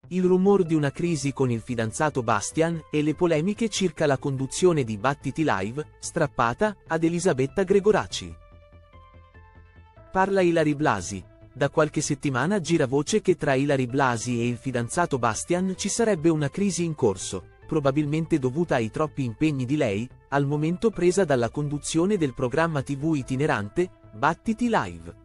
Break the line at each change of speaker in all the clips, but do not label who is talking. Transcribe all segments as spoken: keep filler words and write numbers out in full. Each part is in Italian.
Il rumor di una crisi con il fidanzato Bastian e le polemiche circa la conduzione di Battiti Live, strappata ad Elisabetta Gregoraci. Parla Ilary Blasi. Da qualche settimana gira voce che tra Ilary Blasi e il fidanzato Bastian ci sarebbe una crisi in corso, probabilmente dovuta ai troppi impegni di lei, al momento presa dalla conduzione del programma tivù itinerante, Battiti Live.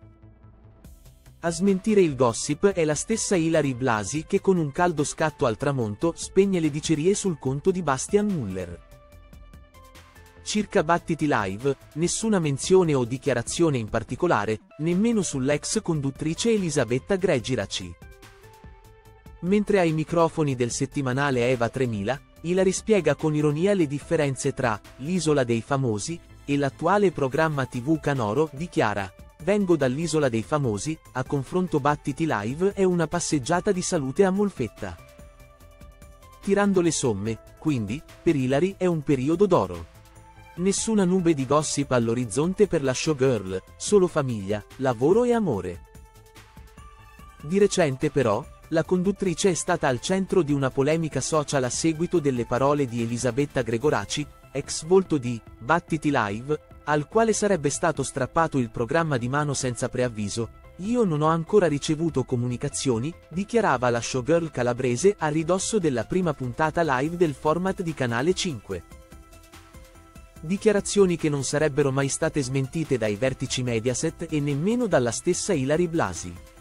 A smentire il gossip è la stessa Ilary Blasi che con un caldo scatto al tramonto spegne le dicerie sul conto di Bastian Muller. Circa Battiti Live, nessuna menzione o dichiarazione in particolare, nemmeno sull'ex conduttrice Elisabetta Gregoraci. Mentre ai microfoni del settimanale Eva tremila, Ilary spiega con ironia le differenze tra l'Isola dei Famosi e l'attuale programma tivù canoro, dichiara: "Vengo dall'Isola dei Famosi, a confronto Battiti Live è una passeggiata di salute a Molfetta". Tirando le somme, quindi, per Ilary è un periodo d'oro. Nessuna nube di gossip all'orizzonte per la showgirl, solo famiglia, lavoro e amore. Di recente però, la conduttrice è stata al centro di una polemica social a seguito delle parole di Elisabetta Gregoraci, ex volto di Battiti Live, al quale sarebbe stato strappato il programma di mano senza preavviso. "Io non ho ancora ricevuto comunicazioni", dichiarava la showgirl calabrese a ridosso della prima puntata live del format di Canale cinque. Dichiarazioni che non sarebbero mai state smentite dai vertici Mediaset e nemmeno dalla stessa Ilary Blasi.